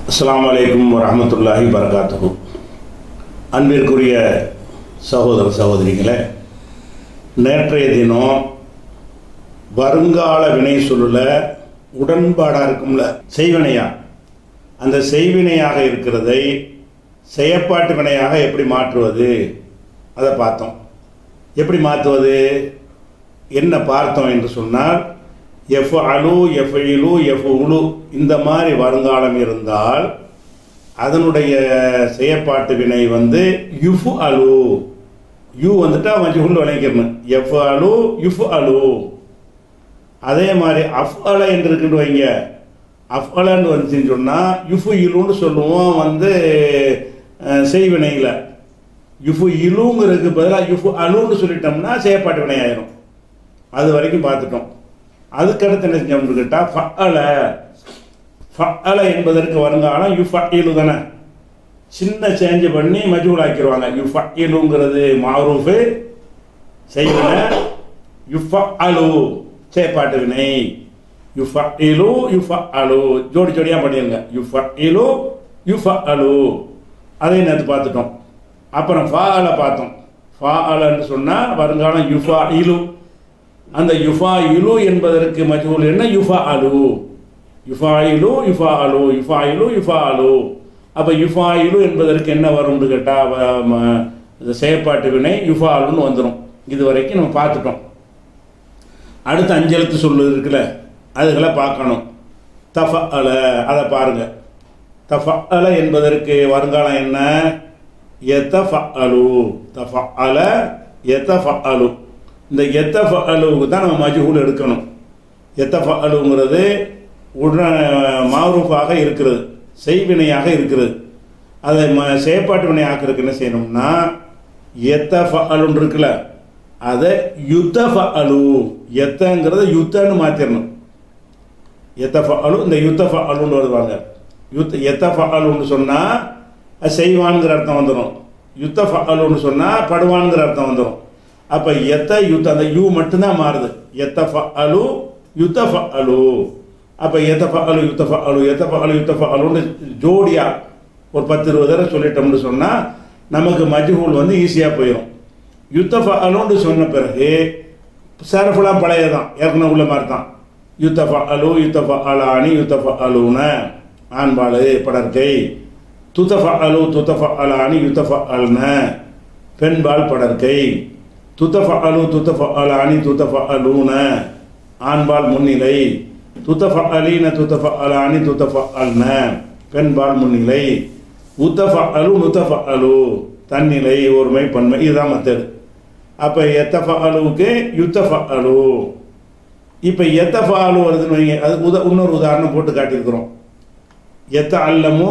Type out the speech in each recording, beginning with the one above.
அஸ்ஸலாமு அலைக்கும் வரஹ்மத்துல்லாஹி வபரகாத்துஹு. அன்பிற்குரிய சகோதர சகோதரிகளே, நேற்றைய தினம் வருங்கால வினை சொல்லுல உடன்பாடாக இருக்கும்ல செய்வினையா, அந்த செய்வினையாக இருக்கிறதை செயற்பாட்டு வினையாக எப்படி மாற்றுவது அதை பார்த்தோம். எப்படி மாற்றுவது என்ன பார்த்தோம் என்று சொன்னால், எஃப்அலு எஃப்இலு எஃப்உலு இந்த மாதிரி வருங்காலம் இருந்தால் அதனுடைய செயற்பாட்டு வினை வந்து யுஃப்அலு, யூ வந்துட்டா மஜ்ஹூல் விளைக்கணும். எஃப்அலு யுஃப்அலு. அதே மாதிரி அஃஅல என்று இருக்குன்னு வைங்க, அஃஅலன்னு வந்துச்சுன்னு சொன்னால் யுஃப்இலுன்னு சொல்லுவோம். வந்து செய்வினையில் யுஃப்இலுங்கிறதுக்கு பதிலாக யுஃப்அலுன்னு சொல்லிட்டோம்னா செயற்பாட்டு வினை ஆயிரும். அது வரைக்கும் பார்த்துட்டோம். அதுக்கடுத்து என்ன செஞ்சோம்னு கேட்டால் ஃபஅல, ஃபஅல என்பதற்கு வருங்காலம் யுஃபஇலு தானே, சின்ன சேஞ்ச் பண்ணி மஜ்ஹூல் ஆக்கிடுவாங்க. யுஃபஇலுங்கிறது மஅரூஃபு செய்வினை, யுஃபஅலு செயற்பாட்டு வினை. யுஃபஇலு யுஃபஅலு ஜோடி ஜோடியாக பண்ணிடுங்க. யுஃபஇலு யுஃபஅலு அதை நேற்று பார்த்துட்டோம். அப்புறம் ஃபஅல பார்த்தோம். ஃபஅலன்னு சொன்னால் வருங்காலம் யுஃபஇலு. அந்த யுஃபாயிலு என்பதற்கு மஜ்ஹூல் என்ன? யுஃபஅலு. யுஃபாயிலு யுஃபஅலு யுஃபாயிலு யுஃபஅலு. அப்போ யுஃபாயிலு என்பதற்கு என்ன வரும்னு கேட்டால் செயற்பாட்டு வினை யுஃபஅலுன்னு வந்துடும். இது வரைக்கும் நம்ம பார்த்துட்டோம். அடுத்து அஞ்செழுத்து சொல்லு இருக்குல்ல, அதுகளை பார்க்கணும். தஃபஅல, அதை பாருங்க. தஃபஅல என்பதற்கு வருங்காலம் என்ன? யதஃபஅலு. தஃபஅல யதஃபஅலு. இந்த எத்தஃபஅலுவுக்கு தான் நம்ம மஜ்ஹூல் எடுக்கணும். எத்தஃபஅலுங்கிறது உடனே மஅரூஃபாக இருக்கிறது, செய்வினையாக இருக்கிறது. அதை செயற்பாட்டு வினை ஆக்கிறதுக்கு என்ன செய்யணும்னா, எத்தஃபஅலுன்னு இருக்குல்ல, அதை யுத்தஃபஅலு, எத்தங்கிறத யுத்தன்னு மாற்றிடணும். எத்தஃபஅலு, இந்த யுத்தஃபஅலுன்னு வருவாங்க. எத்தஃபஅலுன்னு சொன்னால் செய்வான்கிற அர்த்தம் வந்துடும். யுத்தஃபஅலுன்னு சொன்னால் படுவான்கிற அர்த்தம் வந்துடும். அப்போ எத்த யுத்த, அந்த யூ மட்டும்தான் மாறுது. எத்தஃபஅலு யுத்தஃபஅலு. அப்போ எத்தஃபஅலு யுத்தஃபஅலு எத்தஃபஅலு யுத்தஃபஅலுன்னு ஜோடியாக ஒரு 10-20 தடவை சொல்லிட்டோம்னு சொன்னால் நமக்கு மஜ்ஹூல் வந்து ஈஸியாக போயிடும். யுத்தஃபஅலுன்னு சொன்ன பிறகு சரஃபுலாம் பழையதான், ஏற்கனவே உள்ள மாதிரி தான். யுத்தஃபஅலு யுத்தஃபஅலானி யுத்தஃபஅலுன ஆண்பாலு படற்கை. துத்தஃபஅலு துத்தஃபஅலானி யுத்தஃபஅல்ன பெண்பால் படற்கை. துத்தஃபஅலு துத்தஃபஅலானி துத்தஃபஅலூன ஆண்பால் முன்னிலை. துத்தஃபஅலீன துத்தஃபஅலானி துத்தஃபஅல்ன பெண்பால் முன்னிலை. உத்தஃபஅலு நுத்தஃபஅலு தன்னிலை ஒருமை பன்மை. இதுதான் மெத்தடு. அப்போ எத்தஃபஅலுவுக்கு யுத்தஃபஅலு. இப்போ எத்தஃபஅலு வருதுன்னு வைங்க, அதுக்கு இன்னொரு உதாரணம் போட்டு காட்டியிருக்கிறோம். எத்தஅல்லமு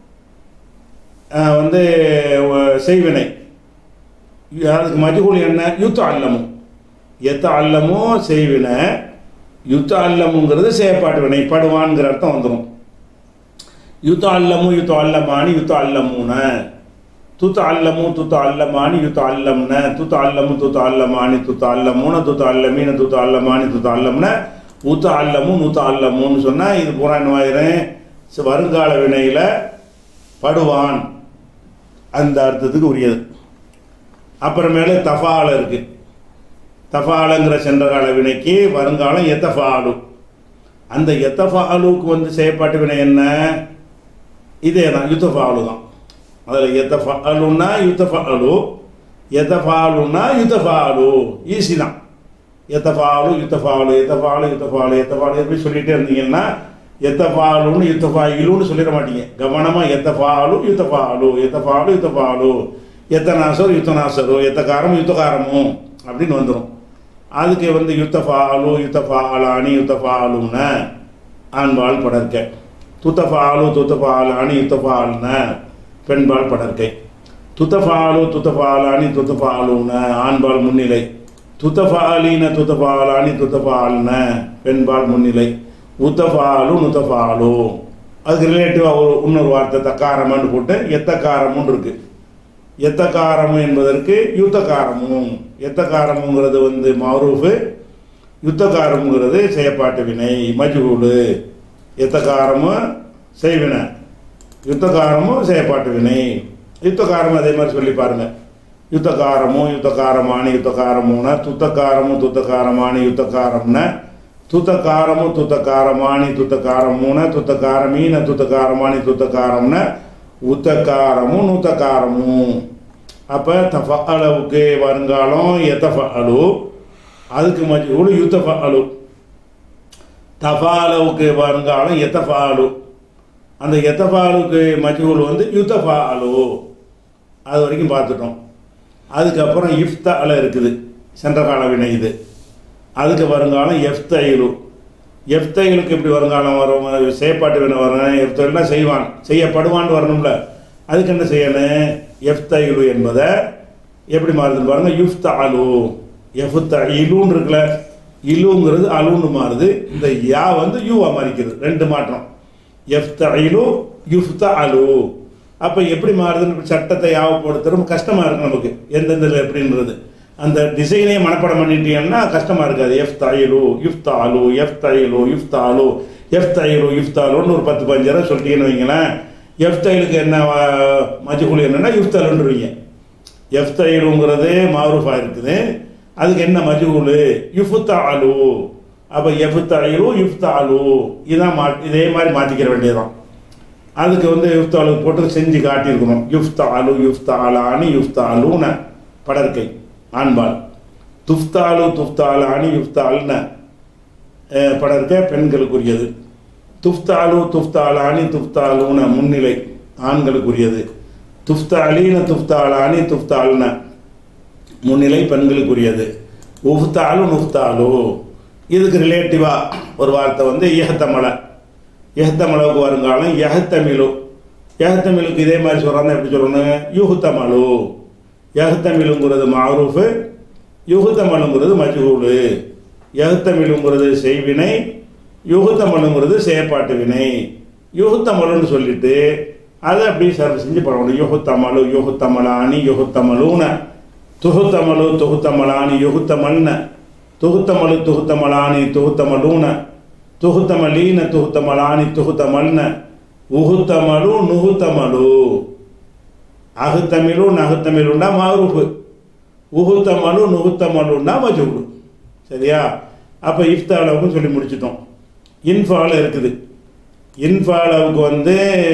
வந்து செய்வினை, அதுக்கு மஜ்ஹூல் என்ன? யுத்தஅல்லமு. எத்தஅல்லமு செய்வினை, யுத்தஅல்லமுங்கிறது செயற்பாட்டு வினை, படுவான்கிற அர்த்தம் வந்துடும். யுத்தஅல்லமு யுத்தஅல்லமானி யுத்தஅல்லமூன. துத்தஅல்லமு துத்தஅல்லமானி யுத்தஅல்லம்ன. துத்தஅல்லமு துத்தஅல்லமானி துத்தஅல்லமூன துத்தஅல்லமீன துத்தஅல்லமானி துத்தஅல்லம்ன உத்தஅல்லமு நுத்தஅல்லமுன்னு சொன்னால் இது பூரா என்னவாயிரும்? வருங்கால வினையில் படுவான் அந்த அர்த்தத்துக்கு உரியது. அப்புறமேல தஃபால இருக்கு. தஃபாலங்கிற சென்ற கால வினைக்கு வருங்காலம் எத்தஃபாலு. அந்த எத்தஃபாலுக்கு வந்து செயற்பாட்டு வினை என்ன? இதே தான், யுத்தஃபாலு தான். அதில் எத்தஃபாலுன்னா யுத்தஃபாலு, எத்தஃபாலுன்னா யுத்தஃபாலு. ஈஸி தான். எத்தஃபாலு யுத்தஃபாலு எத்தஃபாலு யுத்தஃபாலு எத்தஃபாலு எப்படி சொல்லிகிட்டே இருந்தீங்கன்னா எத்தஃபாலுன்னு யுத்தஃபாயிலுன்னு சொல்லிட மாட்டீங்க. கவனமாக எத்தஃபாலு யுத்தஃபாலு எத்தஃபாலு யுத்தஃபாலு எத்தனாசர் யுத்தனாசரு எத்தகாரம் யுத்தகாரமும் அப்படின்னு வந்துடும். அதுக்கு வந்து யுத்தஃபாலு யுத்தஃபாலானி யுத்தஃபாலுன ஆண்பால் படற்கை. துத்தஃபாலு துத்தஃபாலானி யுத்தஃபாலுன பெண்பால் படற்கை. துத்தஃபாலு துத்தஃபாலானி துத்தஃபாலுன ஆண்பால் முன்னிலை. துத்தஃபாலீன துத்தஃபாலானி துத்தஃபாலுன பெண்பால் முன்னிலை. உத்தஃபாலு நுத்தஃபாலு. அதுக்கு ரிலேட்டிவாக இன்னொரு வார்த்தை தக்காரமான்னு போட்டு எத்தக்காரமுன்னு இருக்கு. எத்தக்காரமு என்பதற்கு யுத்தகாரமும். எத்தக்காரமுங்கிறது வந்து மஅரூஃபு, யுத்தகாரமுங்கிறது செயற்பாட்டு வினை மஜ்ஹூலு. எத்தகாரமும் செய்வினை, யுத்தகாரமும் செயற்பாட்டு வினை. யுத்தகாரம் அதே மாதிரி சொல்லி பாருங்க. யுத்தகாரமும் யுத்தகாரமானி யுத்தகாரமுன, துத்தகாரமும் துத்தகாரமானி யுத்தகாரம்ன, துத்தகாரமும் துத்தகாரமானி துத்தகாரமுன, துத்தகாரமீன துத்தகாரமானி துத்தகாரம்ன, உத்தகாரமும் நூத்தகாரமும். அப்போ தஃபஅலுக்கு வருங்காலம் எத்தஃபஅலு, அதுக்கு மஜ்ஹூல் யுத்தஃபஅலு. தஃபாலுக்கு வருங்காலம் எத்தஃபாலு, அந்த எத்தஃபாலுக்கு மஜ்ஹூல் வந்து யுத்தஃபாலு. அது வரைக்கும் பார்த்துட்டோம். அதுக்கப்புறம் இஃப்தஅல இருக்குது, சென்ற கால வினை இது. அதுக்கு வருங்காலம் எஃப்தைலு. எஃப்தைலுக்கு எப்படி வருங்காலம் வரும்? செயற்பாட்டு வினை வரும். எஃப்தைலாம் செய்வான், செய்யப்படுவான்னு வரணும்ல. அதுக்கு என்ன செய்யணும்? எஃப்தைலு என்பதை எப்படி மாறுதுன்னு பாருங்க. யுஃப்தஅலு, எஃப்தஇலுன்னு இருக்குல்ல, இலுங்கிறது அலுன்னு மாறுது. இந்த யா வந்து யூவா மாறிக்கிறது. ரெண்டு மாற்றம். எஃப்தஇலு யுஃப்தஅலு. அப்போ எப்படி மாறுதுன்னு சட்டத்தை யாவப்படுத்துறது கஷ்டமாக இருக்கும் நமக்கு, எந்தெந்த எப்படின்றது. அந்த டிசைனே மனப்பாடம் பண்ணிட்டீங்கன்னா கஷ்டமாக இருக்காது. எஃப்தஇலு யுஃப்தஅலு, எஃப்தஇலு யுஃப்தஅலு, எஃப்தஇலு யுஃப்தஅலுன்னு ஒரு 10-15 தடவை சொல்லிட்டீங்கன்னு வைங்களேன். எஃப்தஇலுக்கு என்ன மஜ்ஹூல் என்னன்னா யுஃப்தலுன்றீங்க. எஃப்தஇலுங்கிறது மாரூஃபாக இருக்குது, அதுக்கு என்ன மஜ்ஹூல்? யுஃப்தஅலு. அப்போ எஃப்தஇலு யுஃப்தஅலு இதான் இதே மாதிரி மாற்றிக்கிற வேண்டியதான். அதுக்கு வந்து யுஃப்தஅலு போட்டு செஞ்சு காட்டியிருக்கணும். யுஃப்தஅலு யுஃப்தஅலானி யுஃப்தஅலுன படற்கை ஆண்பால், துஃப்தஅலு துஃப்தஅலானி யுஃப்தஅல்ன படற்கை பெண்களுக்குரியது, துஃப்தஅலு துஃப்தஅலானி துஃப்தஅலுன முன்னிலை ஆண்களுக்குரியது, துஃப்தஅலீன துஃப்தஅலானி துஃப்தஅல்ன முன்னிலை பெண்களுக்குரியது, உஃப்தஅலு நுஃப்தஅலு. இதுக்கு ரிலேட்டிவாக ஒரு வார்த்தை வந்து இஹ்தமல. எஹ்தமலுக்கு வருங்காலம் எஹ்தமிலு. எஹ்தமிலுக்கு இதே மாதிரி சொல்கிறாங்க. எப்படி சொல்லணும்? யுஹ்தமலு. எஹ்தமிலுங்கிறது மாரூஃபு, யுஹ்தமலுங்கிறது மஜ்ஹூலு. எஹ்தமிலுங்கிறது செய்வினை, யுஹ்தமலுங்கிறது செயற்பாட்டு வினை. யுஹ்தமலுன்னு சொல்லிட்டு அதை அப்படியே சர்வ் செஞ்சு பண்ணணும். யுஹ்தமலு யுஹ்தமலானி யுஹ்தமலூன, துஹ்தமலு துஹ்தமலானி யுஹ்தமல்ன, துஹ்தமலு துஹ்தமலானி துஹ்தமலூன, துஹ்தமலீன துஹ்தமலானி துஹ்தமல்ன, உஹ்தமலு நுஹ்தமலு. அஹ்தமிலு நஹ்தமிலுன்னா மாரூஃபு, உஹ்தமலு நுஹ்தமலுன்னா மஜ்ஹூல். சரியா? அப்போ இஃப்தஅலுக்கும் சொல்லி முடிச்சிட்டோம். இன்ஃபால இருக்குது. இன்ஃபாலுக்கு வந்து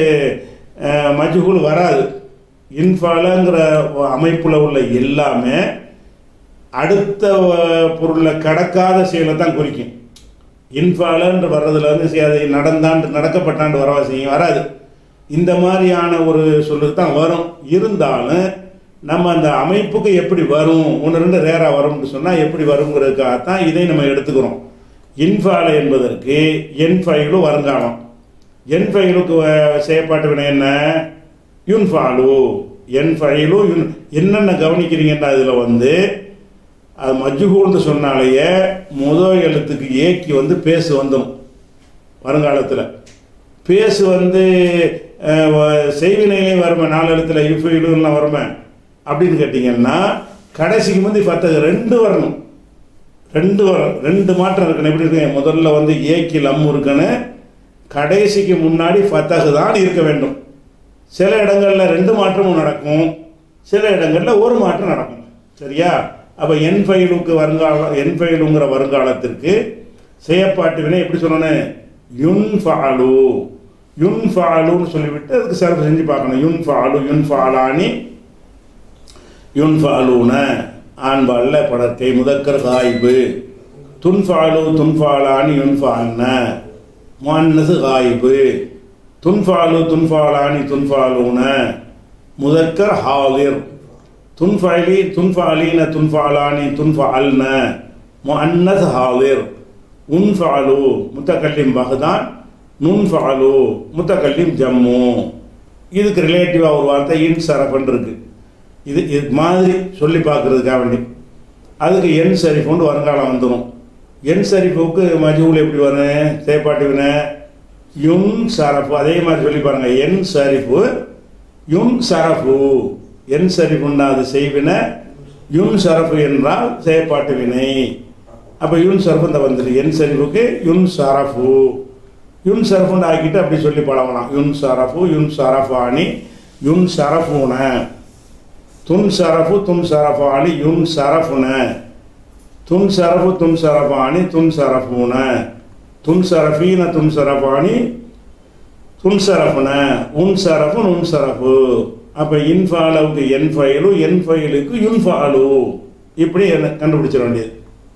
மஜ்ஹூல் வராது. இன்ஃபாலங்கிற அமைப்பில் உள்ள எல்லாமே அடுத்த பொருளில் கடக்காத செயலை தான் குறிக்கும். இன்ஃபாலன்று வர்றதுல வந்து அது நடந்தாண்டு நடக்கப்பட்டாண்டு வரவா செய்யும், வராது. இந்த மாதிரியான ஒரு சொல்லுக்கு தான் வரும். இருந்தாலும் நம்ம அந்த அமைப்புக்கு எப்படி வரும், ஒன்று ரெண்டு ரேராக வரும்னு சொன்னால் எப்படி வருங்கிறதுக்காகத்தான் இதை நம்ம எடுத்துக்கிறோம். இன்ஃபால என்பதற்கு என்ஃபைலு வருங்காலம். என்ஃபைலுக்கு செயற்பாட்டு வினை என்ன? யுன்ஃபாலு. என்ஃபைலு என்னென்ன கவனிக்கிறீங்கன்னா இதில் வந்து அது மஜ்ஹூல்னு சொன்னாலேயே முதல் எழுத்துக்கு ஏக்கி வந்து பேசு வந்துடும் வருங்காலத்தில். பேசு வந்து செய்வினையிலே வருமே 4 எழுத்துல யுஃபிலுலாம் வருமே அப்படின்னு கேட்டிங்கன்னா கடைசிக்கு வந்து ஃபத்தஹ் 2 வரணும். 2 மாற்றம் இருக்கணும். எப்படி இருக்கு? முதல்ல வந்து ஏக்கி லம் இருக்கணும், கடைசிக்கு முன்னாடி ஃபத்தஹ் தான் இருக்க வேண்டும். சில இடங்களில் 2 மாற்றமும் நடக்கும், சில இடங்களில் ஒரு மாற்றம் நடக்கும். சரியா? அப்போ என்ஃபைலுக்கு வருங்காலம், என்ஃபைலுங்கிற வருங்காலத்திற்கு செயற்பாட்டு வினை எப்படி சொல்லணும்? யுன்ஃபஅலு. யுன்ஃபஅலுன்னு சொல்லிவிட்டு அதுக்கு சிறப்பு செஞ்சு பார்க்கணும். யுன்ஃபஅலு யுன்ஃபஅலானி யுன்ஃபஅலூன ஆண்பாலில் படற்கை முதக்கர் காயிபு. துன்ஃபஅலு துன்ஃபஅலானி யுன்ஃபஅல்ன முஅன்னஸ் காயிபு. துன்ஃபஅலு துன்ஃபஅலானி துன்ஃபஅலூன முதக்கர் ஹாதிர். துன்ஃபஅலி துன்ஃபஅலீன துன்ஃபஅலானி துன்ஃபஅல்ன முஅன்னஸ் ஹாதிர். உன்ஃபஅலு முத்தகல்லிம் பஹ்தான், நுன்ஃபஅலு முத்தகல்லிம் ஜம்மு. இதுக்கு ரிலேட்டிவாக ஒரு வார்த்தை இன்சரஃப்னு இருக்கு. இது மாதிரி சொல்லி பார்க்கறதுக்காக வேண்டி அதுக்கு என் சரிஃபுன்னு வருங்காலம் வந்துடும். என் சரிஃபுக்கு மஜ்ஹூல் எப்படி வரும்? செயற்பாட்டு வினை யுன் சரஃபு. அதே மாதிரி சொல்லி பாருங்க. என் சரிஃபு யுன் சரஃபு. என் சரிஃபுன்னா அது செய்வினை, யுன் சரஃபு என்றால் செயற்பாட்டு வினை. அப்போ யுன் சரஃபு இந்த வந்துடு. என் சரிஃபுக்கு யுன் சரஃபு. யுன் சரஃபுன்னு ஆக்கிட்டு அப்படி சொல்லி பழகலாம். யுன் சரஃபு யுன் சரஃபானி யுன் சரஃபுன, துன் சரஃபு துன் சரஃபானி யுன் சரஃபுன, துன் சரஃபு துன் சரஃபானி துன் சரஃபுன, துன் சரஃபீன துன் சரஃபானி துன் சரஃபுன, உன் சரஃபு உன் சரஃபு. அப்போ இன்ஃபாலுக்கு என் ஃபைலு, என் ஃபைலுக்கு யுன்ஃபாலு, இப்படி கண்டுபிடிச்சிட வேண்டியது.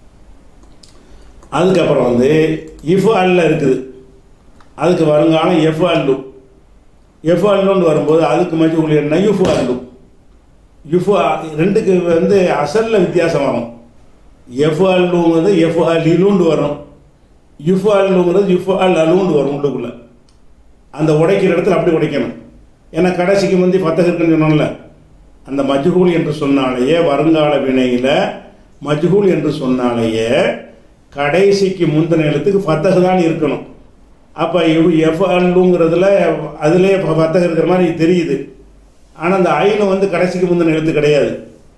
அதுக்கப்புறம் வந்து இஃப் அல்ல இருக்குது, அதுக்கு வருங்காலம் எஃப் அல்லு. எஃப் அல்லுன்னு வரும்போது அதுக்கு மஜ்ஹூல் என்ன யுஃப் அல்லு. யுஃப் ரெண்டுக்கு வந்து அசலில் வித்தியாசம் வரும். எஃப் அல்லுங்கிறது எஃப் அலிலுண்டு வரும், யுஃப் அல்லுங்கிறது யுஃப் அல் அலுண்டு வரும். உள்ளுக்குள்ள அந்த உடைக்கிற இடத்துல அப்படி உடைக்கணும். ஏன்னா கடைசிக்கு முந்தி ஃபத்தஹ் இருக்குன்னு சொன்னோம்ல, அந்த மஜ்ஹூல் என்று சொன்னாலேயே வருங்கால வினையில் மஜ்ஹூல் என்று சொன்னாலேயே கடைசிக்கு முந்தின எழுத்துக்கு ஃபத்தஹ் தான் இருக்கணும். அப்போ எஃப் அல்லுங்கிறதுல அதுலேயே ஃபத்தஹ் இருக்கிற மாதிரி தெரியுது. ஆனால் அந்த ஐனு வந்து கடைசிக்கு முந்தின எழுத்து கிடையாது,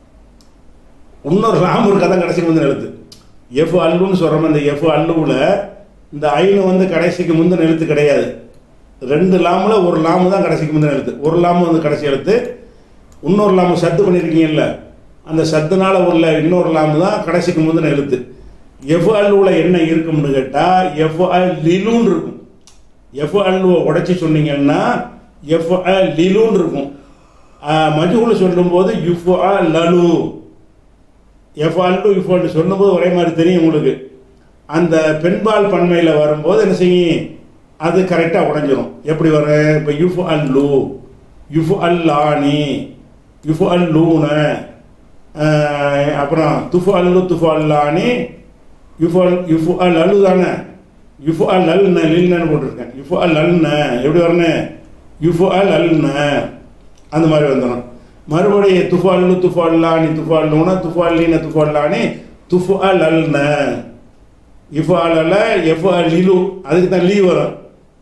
இன்னொரு லாம் இருக்கா தான் கடைசிக்கு முந்தின எழுத்து. எஃப் அல்லுன்னு சொல்கிறோம், அந்த எஃப் அல்லுவில் இந்த ஐனு வந்து கடைசிக்கு முந்தின எழுத்து கிடையாது. ரெண்டு லாமில் ஒரு லாமு தான் கடைசிக்கு முந்தின எழுத்து, ஒரு லாமு வந்து கடைசி எழுத்து, இன்னொரு லாமு சத்து பண்ணியிருக்கீங்கல்ல, அந்த சத்துனால உள்ள இன்னொரு லாமு தான் கடைசிக்கு முந்தின எழுத்து. எஃப் அல்லுவில் என்ன இருக்கும்னு கேட்டால் எஃப் லிலுன்னு இருக்கும். எஃப் அல்லுவை உடைச்சி சொன்னீங்கன்னா எஃப் லிலுன்னு இருக்கும். மஜ்ஹூல் சொல்லும்போது யுஃப் லலு, எஃப் அல்லு யுஃப் அல்லு சொல்லும்போது ஒரே மாதிரி தெரியும் உங்களுக்கு. அந்த பெண்பால் பன்மையில் வரும்போது என்ன செய்யும், அது கரெக்டாக உடைஞ்சிடும். எப்படி வரும், இப்போ யுஃப் அல்லு, யுஃப் அல்லானி, யுஃப் அல்லூன, அப்புறம் துஃப் அல்லு துஃப் அல்லானி, யுஃப் அல் அலு தானே, யுஃப் அல் அல்ன லில்னு போட்டிருக்கேன். யுஃப் அல் அல்ன எப்படி வரணும், யுஃப் அல் அல்ன அந்த மாதிரி வந்துடும். மறுபடியும் துஃப் அல்லு துஃப் அல்லானி துஃப் அல்லூன துஃப் அல்லீன துஃப் அல்லானி துஃப் அல் அல்ன, இஃப் அல் அல்ல எஃப் அல் லிலு, அதுக்கு தான் லீ வரும்.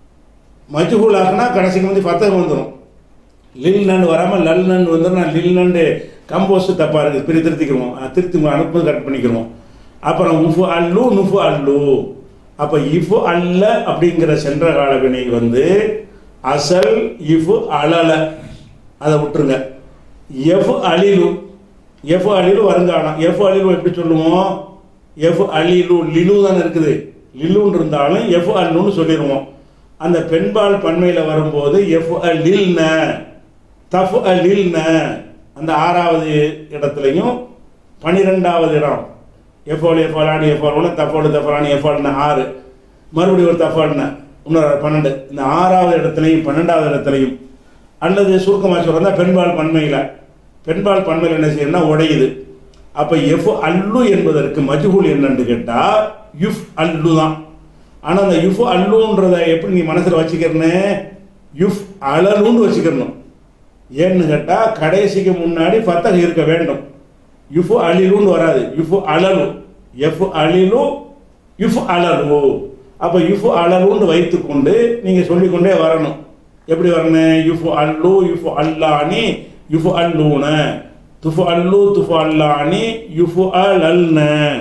மஜ்ஹூல் ஆகுனா கடைசிக்கு வந்து ஃபத்தஹ் வந்துடும். லில் நண்டு வராமல் லல் நண்டு வந்துடும். நான் லில் நண்டு கம்போஸ்ட் தப்பாக இருக்குது, பிரி திருத்திக்கிறோம், திருத்தி அனுப்புறது கரெக்ட் பண்ணிக்கிறோம். அப்புறம் உஃபு அல்லு நுஃபு அல்லு. அப்போ இஃபு அல்ல அப்படிங்கிற சென்ற கால வினை வந்து அசல் இஃபு அலல, அதை விட்டுருங்க. எஃப் அலிலு, எஃப் அலிலு வருங்காலம். எஃப் அலிலு எப்படி சொல்லுவோம், எஃப் அலிலு லிலு தானே இருக்குது, லிலுன்னு இருந்தாலும் எஃப் அல்லுன்னு சொல்லிடுவோம். அந்த பெண்பால் பன்மையில் வரும்போது எஃப் அலில்ன தஃப் அலில்ன, அந்த 6வது இடத்துலையும் 12வது இடம் எஃப்ஓல் எஃப்ஆலானி எஃப்ஆல் தஃபோல் தஃபலானி எஃப்ஆல்னா 6, மறுபடியும் ஒரு தஃபால்னா இன்னொரு 12. இந்த 6வது இடத்துலையும் 12வது இடத்துலையும், அல்லது சுருக்கமாக சொல்கிறதா பெண்பால் பன்மையில், பெண்பால் பன்மையில் என்ன செய்யணும்னா உடையுது. அப்போ எஃப் அல்லு என்பதற்கு மஜ்ஹூல் என்னன்னு கேட்டால் யுஃப் அல்லு தான். ஆனால் அந்த யுஃப் அல்லுன்றதை எப்படி நீ மனசில் வச்சுக்கிறனே, யுஃப் அலலுன்னு வச்சுக்கணும். ஏன்னு கேட்டால் கடைசிக்கு முன்னாடி ஃபத்தஹ் இருக்க வேண்டும். யுஃப் அலிலுன்னு வராது, யுஃப் அலலு, எஃப் அலிலு யுஃப் அலலு. அப்போ யுஃப் அலலுன்னு வைத்துக்கொண்டு நீங்கள் சொல்லிக்கொண்டே வரணும். எப்படி வரணும், யுஃப் அல்லு யுஃப் அல்லானி யுஃப் அல்லூன, துஃப் அல்லு துஃப் அல்லானி யுஃப் அலல்ன,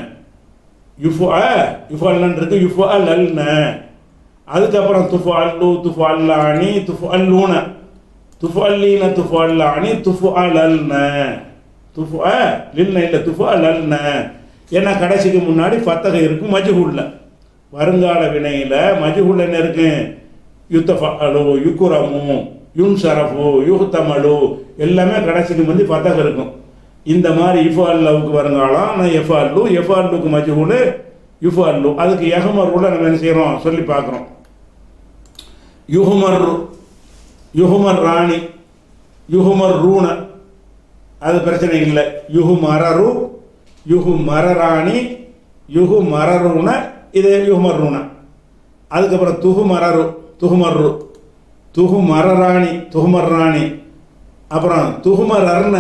யுஃப் யுஃப் அல்லன்றது யுஃப் அலல்ன. அதுக்கப்புறம் துஃப் அல்லு துஃப் அல்லானி துஃப் அல்லூன, துஃப் அல்லீன துஃப் அல்லானி துஃப் அலல்ன, துஃப் லில்ன இல்லை துஃப் அலல்ன. ஏன்னா கடைசிக்கு முன்னாடி ஃபத்தஹ் இருக்கும் மஜ்ஹூல்ல. வருங்கால வினையில் மஜ்ஹூல் என்ன இருக்கு, யுத்தஃபஅலு யுக்ரமு யுன்சரஃபு யுஹ்தமலு, எல்லாமே கடைசிக்கு முந்தி ஃபத்தஹ் இருக்கும். இந்த மாதிரி இஃப் அல்லவுக்கு வருங்காலம் நான் எஃப் அல்லு, எஃப் அல்லுக்கு மஜ்ஹூல் யுஃப் அல்லு. அதுக்கு யஹ்மர்ல நம்ம என்ன செய்கிறோம் சொல்லி பார்க்குறோம். யுஹ்மர், யுஹ்மர் ராணி, யுஹ்மர் ரூன, அது பிரச்சனை இல்லை. யுஹு மரரு, யுஹு மரராணி, யுஹு மரருன, இது யுஹ்மர் ரூன. அதுக்கப்புறம் துஹு மரரு, துஹுமர்ரு, துஹு மரராணி, துஹுமர் ராணி. அப்புறம் துஹுமர் அர்ண,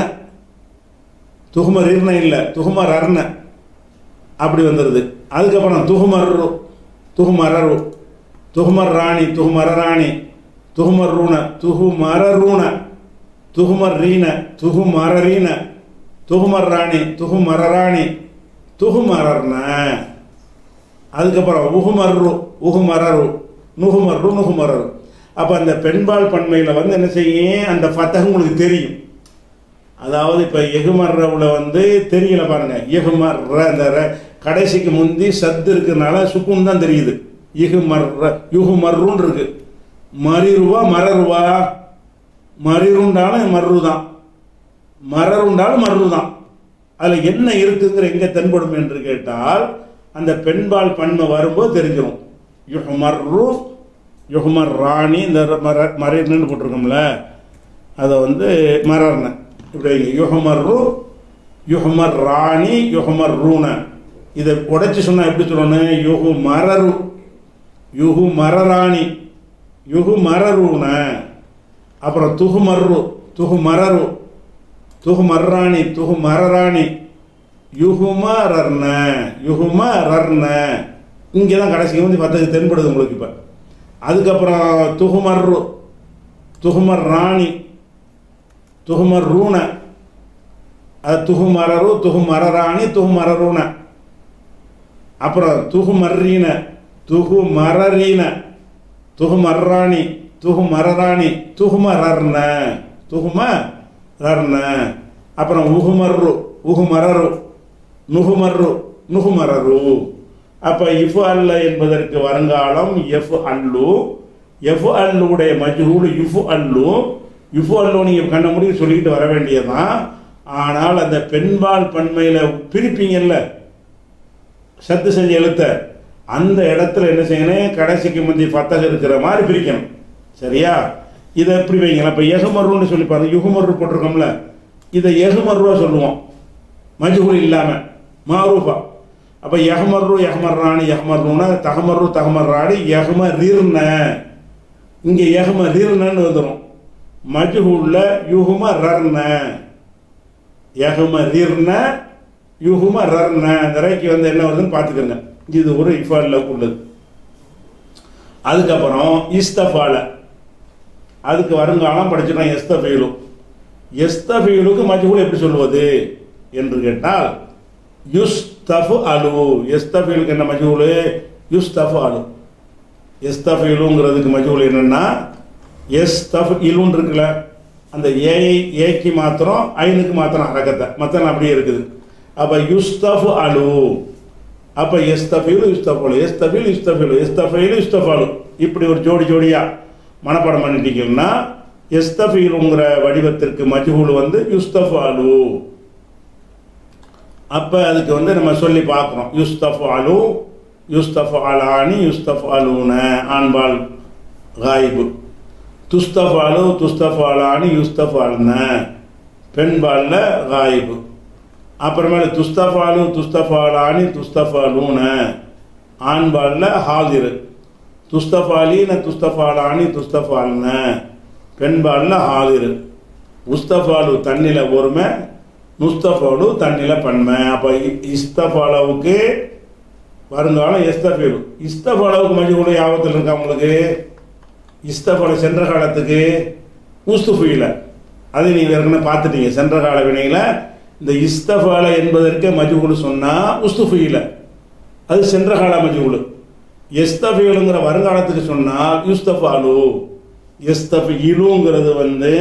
துஹுமர் இர்ண இல்லை துஹுமர் அர்ண, அப்படி வந்துடுது. அதுக்கப்புறம் துஹுமர்ரு, துஹுமரரு, துஹுமர் ராணி, துஹுமரராணி, துஹுமர் ரூன, துஹுமரூன, துஹுமர் ரீன, துஹுமரரீன, துஹுமர் ராணி, துஹுமரராணி, துஹுமரர்ன. அதுக்கப்புறம் உஹுமர்ரு, உஹுமரரு, நுகுமர்ரு நுகுமரரு. அப்போ அந்த பெண்பால் பன்மையில் வந்து என்ன செய்யும், அந்த ஃபத்தஹ் உங்களுக்கு தெரியும். அதாவது இப்போ எகுமர்ரவில் வந்து தெரியல பாருங்க, எகுமர்ற அந்த கடைசிக்கு முந்தி சத்து இருக்கிறதுனால சுக்குன் தான் தெரியுது. இகுமர்ற யுகுமர்ருன்னு இருக்கு. மரிருவா மரருவா, மரிருண்டாலும் மர்ரு தான், மரருண்டாலும் மர்ரு தான். அதில் என்ன இருக்குங்கிற எங்கே தென்படும் என்று கேட்டால் அந்த பெண்பால் பன்மை வரும்போது தெரிஞ்சிடும். யுஹ்மர்ரு யுஹ்மர் ராணி, இந்த மரர்னு போட்டிருக்கோம்ல அதை வந்து மரர்ன இப்படி யுஹ்மர்ரு யுஹ்மர் ராணி யுஹ்மர் ரூன. இதை உடைச்சி சொன்னால் எப்படி சொல்லணும், யுஹு மரரு யுஹு மரராணி யுஹு மரரூன. அப்புறம் துஹுமர்ரு துஹு மரரு துஹு மர்ராணி துஹு மரராணி யுஹுமரர்ன யுஹுமரர்ன. இங்கே தான் கடைசிக்கு வந்து பத்துக்கு தென்படுது உங்களுக்கு. இப்போ அதுக்கப்புறம் துஹுமர்ரு துஹுமர் ராணி துஹுமர் ரூன, அது துஹுமரரு துஹுமரராணி துஹுமரரூன. அப்புறம் துஹுமர்ரீன துஹுமரரீன துஹுமர்ராணி துஹுமரராணி துஹுமரர்ன துஹுமரர்ன. அப்புறம் உஹுமர்ரு உஹுமரரு நுகுமர்ரு நுகுமரரு. அப்போ இஃபு அல்ல என்பதற்கு வருங்காலம் எஃப் அல்லு, எஃப் அல்லுடைய மஜ்ஹூல் இஃபு அல்லு. இஃபு அல்லு நீங்கள் கண்ண முடியும் சொல்லிக்கிட்டு வர வேண்டியதான். ஆனால் அந்த பெண்பால் பன்மையில் பிரிப்பீங்கல்ல சத்து செஞ்ச எழுத்த, அந்த இடத்துல என்ன செய்யணும், கடைசிக்கு முந்தி ஃபத்தஹ் இருக்கிற மாதிரி பிரிக்கணும். சரியா? இதை எப்படி வைங்களா, இப்போ எகுமர்ருன்னு சொல்லி பாருங்க, யுகுமர்ரு போட்டிருக்கோம்ல, இதை எகுமர்ருவா சொல்லுவோம் மஜ்ஹூல் இல்லாமல் மாரூஃபா. அப்போ யஹ்மர்ரு யஹ்மர்ராணி யஹ்மர்ரூன தஹமர்ரு தஹமர்ராணி யஹ்மரிர்ன. இங்கே யஹ்மரிர்னன்னு வந்துடும். மஜ்ஹூல்ல யுஹுமரர்ன யஹ்மரிர்ன யுஹுமரர்ன. அந்த ரேக்கு வந்து என்ன வருதுன்னு பார்த்துக்கோங்க. இது ஒரு இஃபால்ல உள்ளது. அதுக்கப்புறம் இஸ்தஃபால, அதுக்கு வருங்காலம் படிச்சுட்டோம். எஸ்தஃபீலு, எஸ்தஃபீலுக்கு மஜ்ஹூல் எப்படி சொல்லுவது என்று கேட்டால் யுஸ்தஃபு அலு. எஸ்தஃபீலுக்கு என்ன மஜ்ஹூல், யுஸ்தஃபு அலு. எஸ்தஃபீலுங்கிறதுக்கு மஜ்ஹூல் என்னன்னா எஸ்தஃப் இலுன்னு இருக்குல்ல, அந்த ஏக்கு மாத்திரம் ஐனுக்கு மாத்திரம் ஹரக்கத்தை, மற்ற அப்படியே இருக்குது. அப்போ யுஸ்தஃபு அலு. அப்போ எஸ்தஃபீலு யுஸ்தஃபு எஸ்தஃபீல் யுஸ்தஃபீலு எஸ்தஃபீலு யுஸ்தஃபாலு. இப்படி ஒரு ஜோடி ஜோடியாக மனப்பாடம் பண்ணிட்டீங்கன்னா எஸ்தஃபீலுங்கிற வடிவத்திற்கு மஜ்ஹூல் வந்து யுஸ்தஃபு அலு. அப்போ அதுக்கு வந்து நம்ம சொல்லி பார்க்குறோம். யுஸ்தஃபு அலு யுஸ்தஃபு அலானி யுஸ்தஃபு அலூன ஆண்பால் காயிபு. துஸ்தஃபு அலு துஸ்தஃபு அலானி யுஸ்தஃபு அல்ன பெண்பாலில் காயிபு. அப்புறமேல துஸ்தஃபு அலு துஸ்தஃபு அலானி துஸ்தஃபு அலூன ஆண்பாலில் ஹாதிரு. துஸ்தஃபு அலீன துஸ்தஃபு அலானி துஸ்தஃபு அல்ன பெண்பாலில் ஹாதிரு. உஸ்தஃபாலு தண்ணில ஒருமை, முஸ்தஃபாலு தண்ணில பன்மை. அப்போ இஸ்தஃபாலவுக்கு வருங்காலம் எஸ்தஃபீலு. இஸ்தஃபாலவுக்கு மஜ்ஹூல் யாவத்தில் இருக்கா உங்களுக்கு? இஸ்தஃபால சென்ற காலத்துக்கு உஸ்துஃபீல, அதை நீங்கள் ஏற்கனவே பார்த்துட்டீங்க. சென்ற கால வினையில் இந்த இஸ்தஃபால என்பதற்கு மஜ்ஹூல் சொன்னால் உஸ்துஃபீல, அது சென்ற கால மஜ்ஹூல். எஸ்தஃபீலுங்கிற வருங்காலத்துக்கு சொன்னால் யுஸ்தஃபாலு. எஸ்தஃபீலுங்கிறது வந்து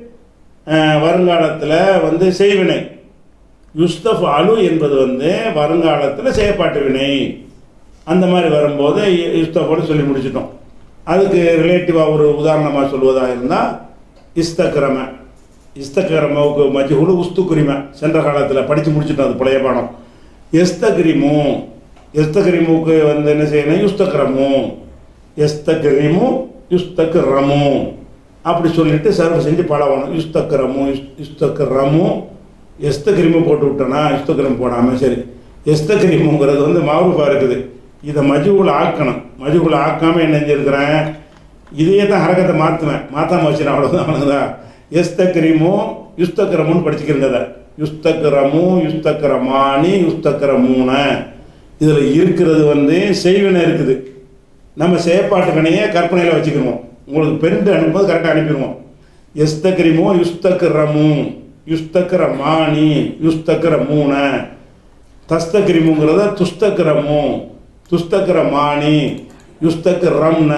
வருங்காலத்தில் வந்து செய்வினை. யுஸ்தஃபாலு என்பது வந்து வருங்காலத்தில் செயற்பாட்டு வினை. அந்த மாதிரி வரும்போது யுஸ்தஃபாலு சொல்லி முடிச்சிட்டோம். அதுக்கு ரிலேட்டிவாக ஒரு உதாரணமாக சொல்வதாக இருந்தால் இஸ்தக்ரம. இஸ்தக்ரமவுக்கு மஜ்ஹூல் உஸ்துக்ரிம, சென்ற காலத்தில் படித்து முடிச்சுட்டோம், அது பழைய பாடம். எஸ்தக்ரிமு, எஸ்தக்ரிமுக்கு வந்து என்ன செய்யணும், யுஸ்தக்ரமு. எஸ்தக்ரிமு யுஸ்தக்ரமு அப்படி சொல்லிட்டு சர்வ் செஞ்சு பழகணும். யுஸ்தக்ரமு யுஸ்தக்ரமு. எஸ்தக்ரிமு போட்டு விட்டோன்னா யுஸ்தக்ரிமு போடாமல் சரி. எஸ்தக்ரிமுங்கிறது வந்து மாரூஃபாக இருக்குது. இதை மஜ்ஹூல் ஆக்கணும். மஜ்ஹூல் ஆக்காமல் என்ன செஞ்சுருக்கிறேன், இதையே தான் ஹரக்கத்தை மாற்றுவேன், மாற்றாமல் வச்சுருவேன், அவ்வளோதான் அவ்வளோதான். எஸ்தக்ரிமு யுஸ்தக்ரமுன்னு படிச்சுக்கிறேங்க. அதை யுஸ்தக்ரமு யுஸ்தக்ரமானி யுஸ்தக்ரமூன. இதில் இருக்கிறது வந்து செய்வினை இருக்குது. நம்ம செயற்பாட்டு வினையை கற்பனையில் வச்சுக்கிடுவோம். உங்களுக்கு பெருந்து அனுப்பும்போது கரெக்டாக அனுப்பிடுவோம். எஸ்தக்ரிமு யுஸ்தக்ரமு யுஸ்தக்ரமானி யுஸ்தக்ரமூன. தஸ்தக்ரிமுங்கிறத துஸ்தக்ரமு துஸ்தக்ரமானி யுஸ்தக்ரம்ன,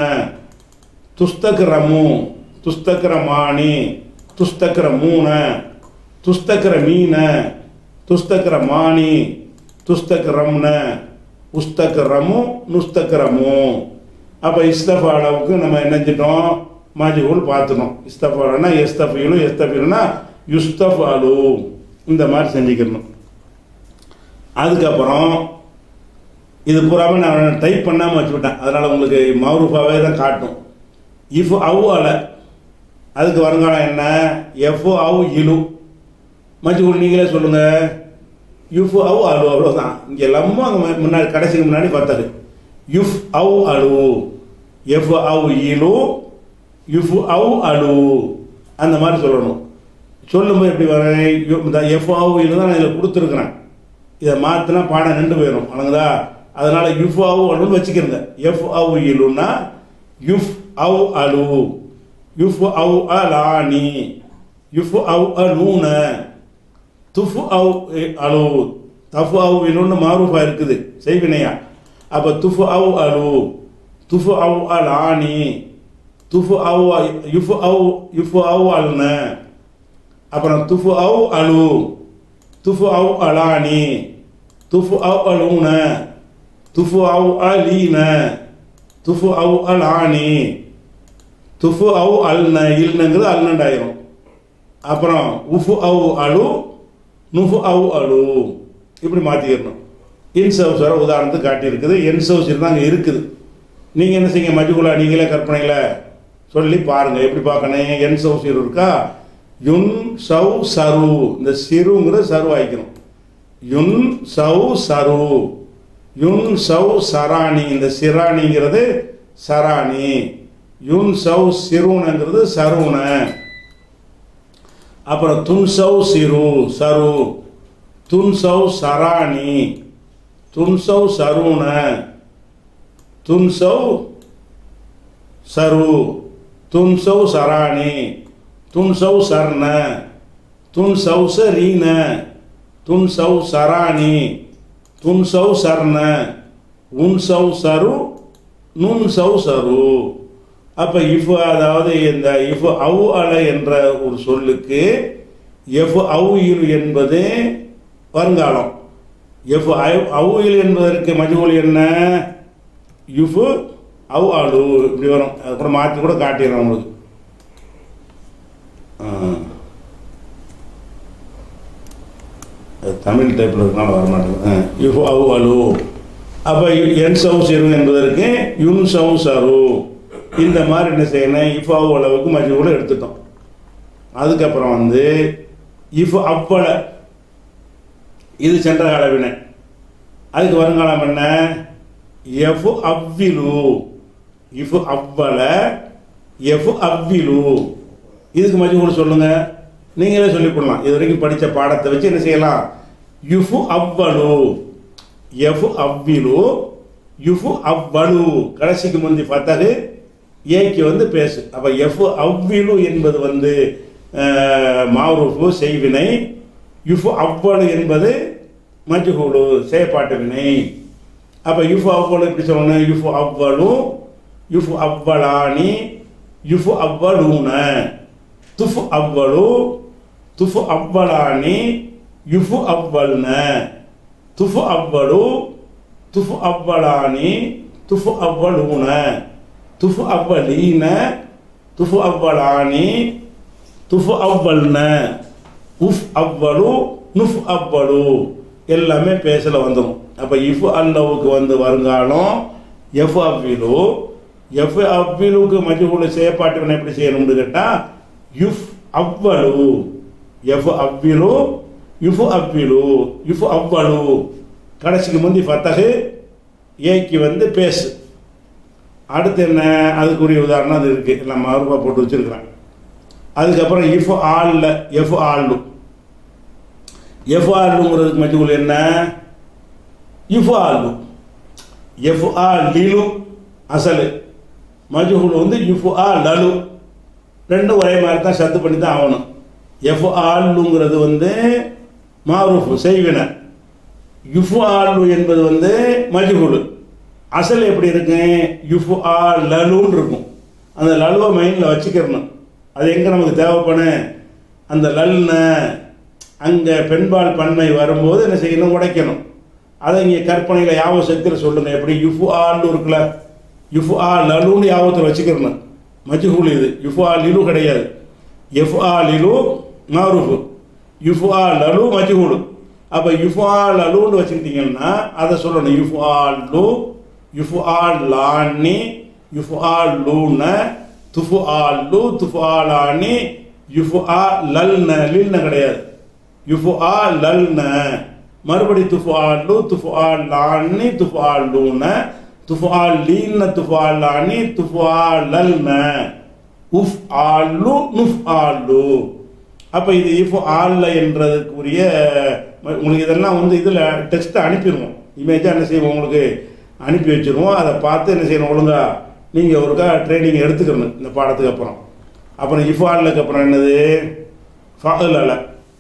துஸ்தக்ரமு, துஸ்தக்ரமானி, துஸ்தக்ரமூன, துஸ்தக்ரமீன, துஸ்தக்ரமானி, துஸ்தக்ரம்ன, உஸ்தக்ரமு, நுஸ்தக்ரமு. அப்போ இஸ்தஃபாலவுக்கு நம்ம என்ன செஞ்சிட்டோம், மஜ்ஹூல் பார்த்துட்டோம். இஸ்தஃபாலனா எஸ்தஃபீலு, எஸ்தஃபீலுனா யுஸ்தஃபாலு, இந்த மாதிரி செஞ்சுக்கணும். அதுக்கப்புறம் இது பூராமல் நான் டைப் பண்ணாமல் வச்சுவிட்டேன், அதனால் உங்களுக்கு மௌரூஃபாவே தான் காட்டும். இஃப் அவு அல, அதுக்கு வருங்காலம் என்ன, எஃப் அவு இலு. மஜ்ஹூல் நீங்களே சொல்லுங்கள். யுஃப் அவு அலு, அவ்வளோதான். இங்கே எல்லாமும் அங்கே முன்னாடி கடைசிக்கு முன்னாடி பார்த்தது. யுஃப் அவு அலு, எஃப் அவு இலு, யுஃப் அவு அலு, அந்த மாதிரி சொல்லணும். சொல்லும்போது எப்படி வரேன், இந்த எஃப் அவு இலு தான் நான் இதில் கொடுத்துருக்குறேன். இதை மாற்றினா பாடம் நின்று போயிடும், வணங்குதா? அதனால் யுஃப் அவு அலுன்னு வச்சுக்கிறங்க. எஃப் அவு இலுன்னா யுஃப் அவு அலு, யுஃப் அவு அலானி, யுஃப் அவு அலூன, துஃப் அவு அலு, தஃப் அவு இலுன்னு மாரூஃபா இருக்குது செய்வினையா. அப்போ துஃப் அவு அலு, துஃப் அவு அலானி, துஃப் அவு யுஃப் அவு அல்ன, அப்புறம் துஃப் அவு அலு, துஃப் அவு அலானி, துஃப் அவு அலூன, துஃப் அவு அலீன, துஃப் அவு அலானி, துஃப் அவு அல்ன, இல்னங்கிறது அல்னண்டாயிரும். அப்புறம் உஃப் அவு அலு, நுஃப் அவு அலு, இப்படி மாற்றிக்கணும். இன்சவுஸ் வர உதாரணத்துக்கு காட்டியிருக்குது. என்சவுஸ் தான் அங்கே இருக்குது. நீங்கள் என்ன செய்யுங்க, மஜ்ஹூலா நீங்களே கற்பனையில் சொல்லி பாருங்கள். எப்படி பார்க்கணும், என்சவுஸ் இருக்கா, யுன் சவு சரு, இந்த சிறுங்கிற சரு ஆயிக்கணும். யுன் சவு சரு, யுன் சவு சராணி, இந்த சிராணிங்கிறது சராணி, யுன் சவு சிறுனங்கிறது சருண. அப்புறம் துன் சவு சிறு சரு, துன் சவு சராணி, துன் சவு சருண, துன் சவு சரு, துன் சவு சராணி, துன் சவு சர்ண, துன் சவு சரீன, துன் சவு சராணி, துன் சவு சர்ண, உன் சவு சரு, நுன் சவு சரு. அப்போ இஃப், அதாவது இந்த இஃப் அவு அல என்ற ஒரு சொல்லுக்கு எஃப் அவு இல் என்பது வருங்காலம். எஃப் அவு இல் என்பதற்கு மஜ்ஹூல் என்ன, யுஃப் அவு அலு, இப்படி வரும். அப்புறம் மாற்றி கூட காட்டிடுறேன் உங்களுக்கு. தமிழ் டைப்பில் இருக்கனால வரமாட்டேங்குது. யுஃப் அவு அலு. அப்போ என் சவு சிறு என்பதற்கு யுன் சவு சரு, இந்த மாதிரி என்ன செய்யணும், இஃப் அவு அளவுக்கு மஜ்ஹூலை எடுத்துட்டோம். அதுக்கப்புறம் வந்து இஃப் அவ்வள, இது சென்ற கால வினை. அதுக்கு வருங்காலம் என்ன, எஃப் அவ்விலு, இஃப் அவ்வள, எஃப் அவ்விலு, இதுக்கு மஜ்ஹூல் சொல்லுங்க, நீங்களே சொல்லிக் கொள்ளலாம். இது வரைக்கும் படித்த பாடத்தை வச்சு என்ன செய்யலாம், யுஃபு அவ்வளு, எஃப் அவ்விலு, யுஃபு அவ்வளு, கடைசிக்கு முந்தி ஃபத்தஹு, ஏக்கு வந்து பேசு. அப்போ எஃப் அவ்விலு என்பது வந்து மாரூஃபு செய்வினை, யுஃபு அவ்வளு என்பது மஜ்ஹூலு செயற்பாட்டு வினை. அப்போ யுஃபு அவ்வளு எப்படி சொல்லணும், யுஃபு அவ்வளு, யுஃபு அவ்வளானி, யுஃபு அவ்வளூன, துஃபு அவ்வளு, துஃபு அவ்வளானி, யுஃபு அவ்வல்ன, துஃபு அவ்வளு, துஃபு அவ்வளானி, துஃபு அவ்வளூன, துஃபு அவ்வலீன, துஃபு அவ்வளானி, துஃபு அவ்வல்ன, உஃப் அவ்வளு, நுஃப் அவ்வளு, எல்லாமே பேசல வந்துடும். அப்போ இஃப் அல்லவுக்கு வந்து வருங்காலம் எஃப் அவ்விலு, எஃப் அவ்விலுக்கு மஜ்ஹூல் செயற்பாட்டு வினை எப்படி செய்யணும்னு கேட்டால் யுஃப் அவ்வளு, எஃப் அவ்விலு, யுஃப் அவ்விலு, யுஃப் அவ்வளு, கடைசிக்கு முந்தி ஃபத்தஹு, ஏக்கு வந்து பேசு. அடுத்து என்ன, அதுக்குரிய உதாரணம் அது இருக்குது, எல்லாம் மறுபா போட்டு வச்சுருக்கிறேன். அதுக்கப்புறம் இஃப் ஆல்ல, எஃப் ஆல்லு, எஃப் ஆல்லுங்கிறதுக்கு மஜ்ஹூல் என்ன, இஃப் ஆல்லு, எஃப் ஆ லிலு அசலு, மஜ்ஹூல் வந்து இஃப் ஆ லலு, ரெண்டும் ஒரே மாதிரி தான் சத்து பண்ணி தான் ஆகணும். எஃப் ஆல்லுங்கிறது வந்து மாரூஃப் செய்வினை, யுஃப் ஆல்லு என்பது வந்து மஜ்ஹூல். அசல் எப்படி இருக்கு? யுஃபு ஆ லலுன்னு இருக்கும். அந்த லலுவை மைண்டில் வச்சுக்கிறணும். அது எங்கே நமக்கு தேவைப்படும்? அந்த லல்ன அங்கே பெண்பால் பன்மை வரும்போது என்ன செய்யணும்? உடைக்கணும். அதை இங்கே கற்பனையில் யாவ சக்தியில் சொல்லுங்கள். எப்படி? யுஃபு ஆன்னு இருக்குல்ல, யுஃபு ஆ லலுன்னு யாவத்தில் வச்சுக்கிறணும். மஜ்ஹூல் இது. யுஃபு ஆ லிலு கிடையாது. எஃப் ஆ லிலு மாரூஃபு, யுஃபு ஆ லலு மஜ்ஹூல். அப்போ யுஃபு ஆ லலுன்னு வச்சுக்கிட்டீங்கன்னா அதை சொல்லணும். யுஃபு ஆ லு, யுஃபு ஆ லானி, யுஃபு ஆ லூன, துஃபு ஆ லு, துஃபு ஆ லானி, யுஃபு ஆ லல்ன. லில்ன கிடையாது. யுஃபு ஆ லல்ன. மறுபடி துஃபு ஆ லு, துஃபு ஆ லானி, துஃபு ஆ லூன, துஃபு ஆ லீன, துஃபு ஆ லானி, துஃபு ஆ லல்ன, உஃப் ஆ லு, நுஃப் ஆ லு. அப்போ இது இஃப் ஆல்ல என்றதுக்குரிய உங்களுக்கு இதெல்லாம் வந்து இதில் டெக்ஸ்ட்டை அனுப்பிடுவோம். இமேஜாக என்ன செய்வோம்? உங்களுக்கு அனுப்பி வச்சுருவோம். அதை பார்த்து என்ன செய்யணும்? ஒழுங்கா நீங்கள் ஒருக்கா ட்ரைனிங் எடுத்துக்கணும் இந்த பாடத்துக்கு அப்புறம். அப்புறம் இஃப் ஆல்லுக்கு அப்புறம் என்னது? ஃபஅல் அல.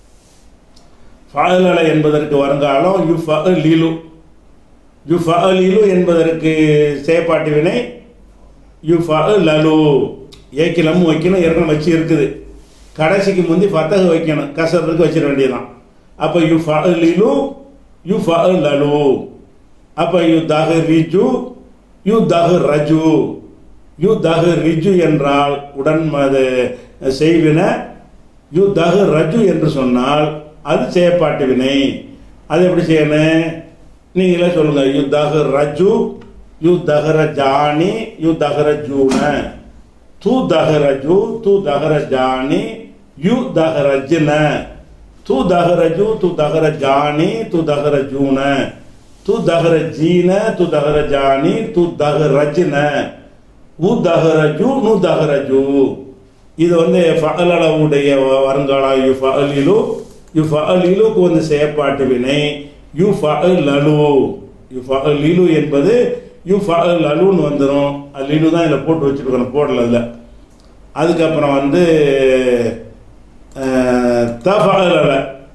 ஃபஅல் அல என்பதற்கு வருங்காலம் யுஃப லீலு. யுஃப லீலு என்பதற்கு செயற்பாட்டு வினை யுஃப லலு. ஏக்கிலம் வைக்கணும், ஏற்கனவே வச்சு இருக்குது. கடைசிக்கு முந்தி ஃபத்தஹ் வைக்கணும், கசருக்கு வச்சிட வேண்டியதான். அப்போ யுஃப லீலு, யுஃப லலு. அப்போ யு தஹ் ரிஜு, யு தஹ் ரஜு. யு தஹ் ரிஜு என்றால் உடன்மது செய்வின. யு தஹ் ரஜு என்று சொன்னால் அது செயற்பாட்டு வினை. அது எப்படி செய்யணும்? நீங்களே சொல்லுங்க. யு தஹ் ரஜு, யு தஹ்ர ஜானி, யு தஹ்ர ஜூன. து தஹ்ரஜு, து தஹ்ர ஜானி, யு தஹ்ரஜ்ன. து தஹ்ரஜு, து தஹ்ர ஜானி, து தஹ்ர ஜூன. து தஹ்ர ஜீன, து தஹ்ர ஜானி, து தஹ்ரஜ்ன. உ தஹ்ரஜு, நு தஹ்ரஜு. இது வந்து ஃபஅலவுடைய வருங்காலம் யுஃப லீலு. யுஃப லீலுக்கு வந்து செயற்பாட்டு வினை யுஃப லலு. யுஃப லீலு என்பது யுஃப லலுன்னு வந்துடும். அது லீலு தான் இதில் போட்டு வச்சுருக்கணும், போடல இல்லை. அதுக்கப்புறம் வந்து தஃபஅல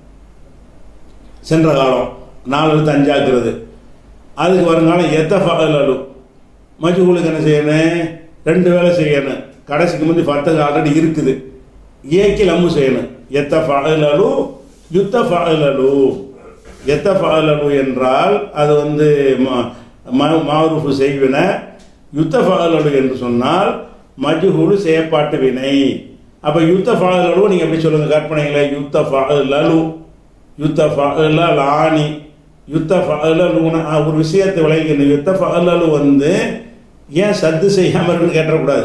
சென்ற காலம் 4 எழுத்து 5 ஆக்குறது. அதுக்கு வருங்காலம் எத்தஃபஅலு. மஜ்ஹூலுக்கு என்ன செய்யணும்? 2 வேலை செய்யணும். கடைசிக்கு முந்தி ஃபத்தஹ் ஆல்ரெடி இருக்குது. ஏக்கி லம்மு செய்யணும். எத்தஃபஅலு, யுத்தஃபஅலு. எத்தஃபஅலு என்றால் அது வந்து மாரூஃபு செய்வின. யுத்தஃபஅலு என்று சொன்னால் மஜ்ஹூலு செயற்பாட்டு வினை. அப்போ யுத்தஃபஅலு நீங்கள் எப்படி சொல்லுங்கள்? கற்பனைகளை யுத்தஃபஅலு, யுத்தஃபஅலானி, யுத்தஃபஅலூன. ஒரு விஷயத்தை விளங்கிக்கணும். யுத்தஃபஅலு வந்து ஏன் சத்து செய்யாமல் இருக்குன்னு கேட்டக்கூடாது.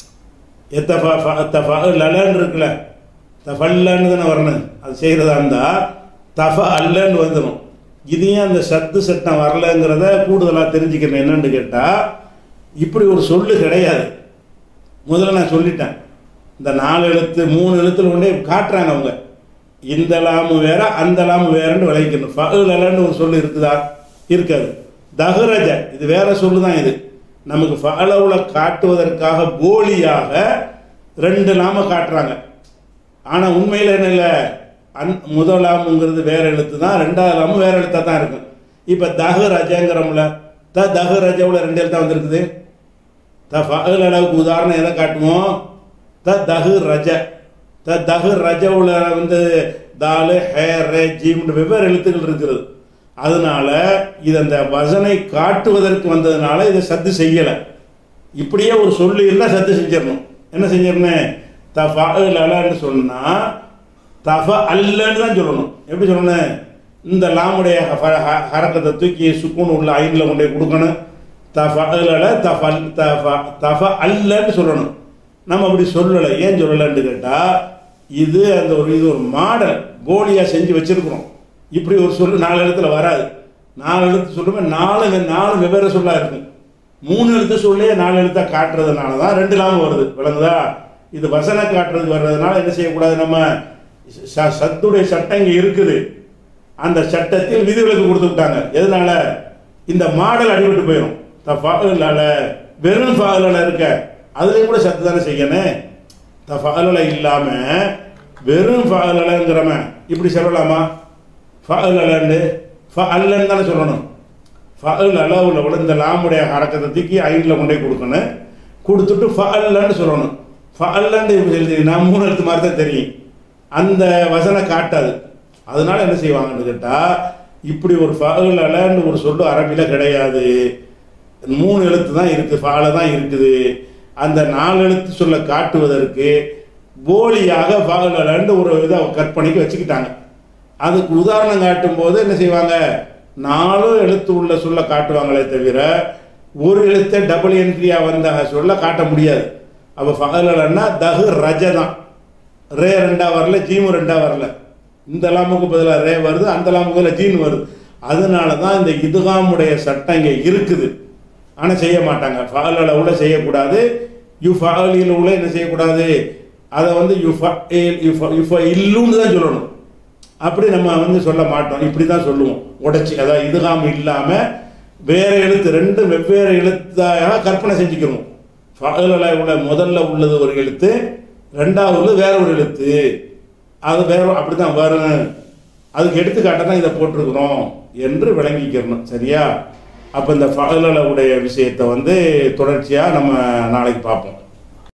எத்தஃபஅலன்னு இருக்குல்ல, தஃபல்லன்னு தானே வரணும். அது செய்கிறதா இருந்தால் தஃப அல்லன்னு வந்துடும். இதையும் அந்த சத்து சட்டம் வரலங்கிறத கூடுதலாக தெரிஞ்சுக்கணும். என்னன்னு கேட்டால் இப்படி ஒரு சொல்லு கிடையாது. முதல்ல நான் சொல்லிட்டேன். இந்த 4 எழுத்து 3 எழுத்துல கொண்டே காட்டுறாங்க அவங்க. இந்த லாமு வேற, அந்த லாமு வேறன்னு விளைவிக்கணும். ஃபஅலன்னு ஒரு சொல்லு இருக்குதா? இருக்காது. தஹ்ரஜ இது வேற சொல்லு தான். இது நமக்கு ஃபஅலவுல காட்டுவதற்காக போலியாக 2 லாம காட்டுறாங்க. ஆனால் உண்மையில் என்ன இல்லை? முதல் லாமுங்கிறது வேற எழுத்து தான், 2வது லாமு வேற எழுத்தாக தான் இருக்கும். இப்போ தஹ்ரஜங்கிறோம்ல, தஹ்ரஜவுல 2 எழுத்தாக வந்துருக்குது. ஃபஅல் அளவுக்கு உதாரணம் எதை காட்டுவோம்? தஹ்ரஜ. தஹ்ரஜவுல வந்து தாலு ஹே ரே ஜீம்னு வெவ்வேறு எழுத்துக்கள் இருக்கிறது. அதனால இது அந்த வசனை காட்டுவதற்கு வந்ததுனால இதை சத்து செய்யலை. இப்படியே ஒரு சொல்லி இருந்தால் சத்து செஞ்சிடணும். என்ன செஞ்சிடணும்? தஃபஅலன்னு சொன்னால் தஃப அல்லன்னு தான் சொல்லணும். எப்படி சொல்லணும்? இந்த லாமுடைய ஹரக்கத்தை தூக்கி சுக்குன்னு உள்ள ஐனில் கொண்டே கொடுக்கணும். தஃபஅல தஃப அல்லன்னு சொல்லணும். நம்ம அப்படி சொல்லலை. ஏன் சொல்லலைன்னு கேட்டால் இது அந்த இது ஒரு மாடல் போலியாக செஞ்சு வச்சிருக்கிறோம். இப்படி ஒரு சொல்லு 4 எழுத்துல வராது. 4 எழுத்து சொல்லுமே 4 வெவ்வேறு சொல்லாக இருக்கும். 3 எழுத்து சொல்லே 4 எழுத்தாக காட்டுறதுனால தான் 2 லாமம் வருது. விளங்குதா? இது வசன காட்டுறது வர்றதுனால என்ன செய்யக்கூடாது? நம்ம சத்துடைய சட்டம் இங்கே இருக்குது. அந்த சட்டத்தில் விதிவிலக்கு கொடுத்து விட்டாங்க. எதனால? இந்த மாடல் அடிபட்டு போயிடும். தஃபஅல வெறும் ஃபஅல இருக்க அதுலேயும் கூட சத்து தானே செய்யணும். தஃபஅல இல்லாமல் வெறும் ஃபஅலங்கிறவன் இப்படி சொல்லலாமா? ஃபஅலன்னு ஃபஅல்லன்னு தானே சொல்லணும். ஃபஅல் அளவில் உள்ள இந்த லாமுடைய ஹரக்கத்தை தூக்கி ஐனில் கொண்டே கொடுக்கணும். கொடுத்துட்டு ஃபஅல்லன்னு சொல்லணும். ஃபஅல்லன்னு எழுதினா 3 எழுத்து மாதிரி தான் தெரியும், அந்த வசனம் காட்டாது. அதனால என்ன செய்வாங்கன்னு கேட்டால், இப்படி ஒரு ஃபஅல் அலன்னு ஒரு சொல்லு அரபியில் கிடையாது. 3 எழுத்து தான் இருக்குது, ஃபால தான் இருக்குது. அந்த 4 எழுத்து சொல்ல காட்டுவதற்கு போலியாக ஃபஅல் அலன்னு ஒரு இதை கற்பனைக்கு வச்சுக்கிட்டாங்க. அதுக்கு உதாரணம் காட்டும் போது என்ன செய்வாங்க, 4 எழுத்து உள்ள சொல்ல காட்டுவாங்களே தவிர ஒரு எழுத்தை டபுள் என்ட்ரியா வந்த சொல்ல காட்ட முடியாது. அப்போ ஃபஅல் அலன்னா தஹு ரஜ தான். ரே 2 வரல, ஜீமு 2 வரல. இந்த லாமுக்கு பதிலாக ரே வருது, அந்த லாமுக்கு பதிலாக ஜீன் வருது. அதனால தான் இந்த இதுகாமுடைய சட்டம் இங்கே இருக்குது. ஆனால் செய்ய மாட்டாங்க. ஃபஅல் அளவுல செய்யக்கூடாது. யுஃபஅலில் உள்ள என்ன செய்யக்கூடாது, அதை வந்து யுஃபஇல்லுன்னு தான் சொல்லணும். அப்படி நம்ம சொல்ல மாட்டோம், இப்படி தான் சொல்லுவோம் உடைச்சி. அதாவது இதுகாம் இல்லாமல் வேற எழுத்து 2 வெவ்வேறு எழுத்தாக கற்பனை செஞ்சுக்கணும். ஃபஅல் அளவுல முதல்ல உள்ளது ஒரு எழுத்து, 2வது வேற ஒரு எழுத்து, அது வேற அப்படி தான் வரும். அதுக்கு எடுத்துக்காட்ட தான் இதை போட்டிருக்கிறோம் என்று விளங்கிக்கிறணும். சரியா? அப்போ இந்த ஃபஅல் அளவுடைய விஷயத்தை தொடர்ச்சியாக நம்ம நாளைக்கு பார்ப்போம்.